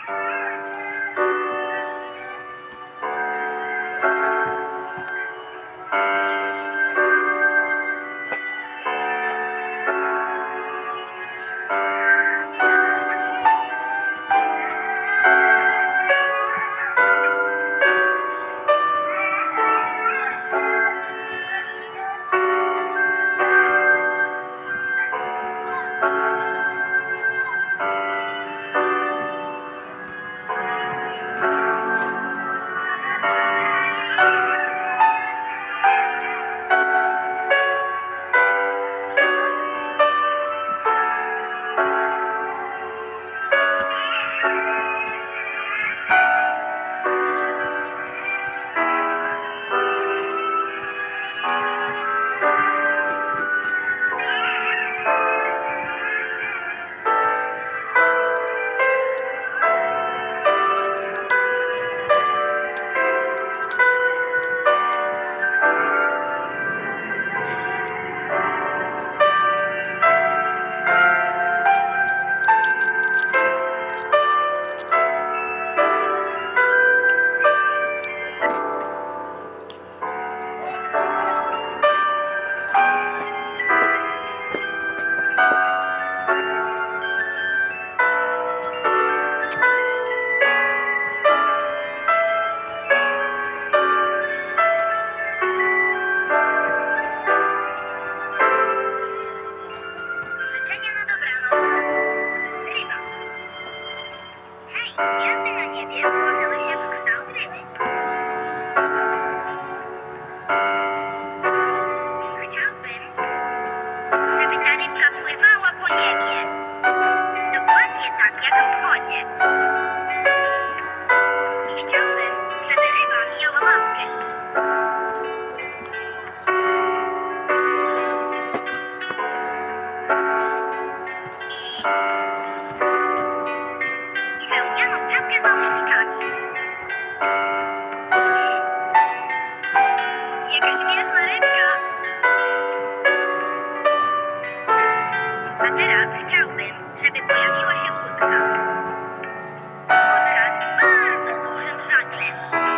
Gwiazdy na niebie ułożyły się w kształt ryby. Chciałbym, żeby ta rybka pływała po niebie. Dokładnie tak jak w wodzie. I chciałbym, żeby ryba miała maskę. I wełnianą czapkę z nausznikami. Jaka śmieszna rybka. A teraz chciałbym, żeby pojawiła się łódka. Łódka z bardzo dużym żaglem.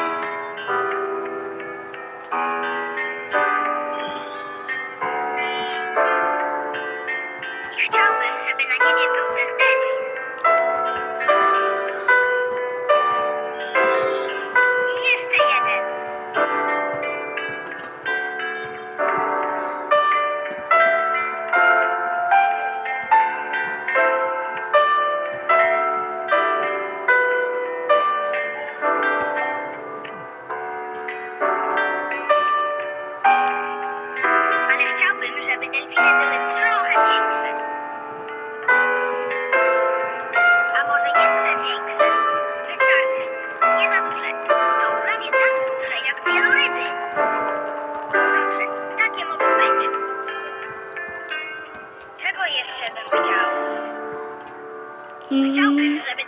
I chciałbym, żeby na niebie był też delfin. I jeszcze jeden. Ale chciałbym, żeby delfiny były trochę większe. A może jeszcze większe? Wystarczy. Nie za duże. Są prawie tak duże jak wieloryby. Dobrze, takie mogą być. Czego jeszcze bym chciał? Chciałbym, żeby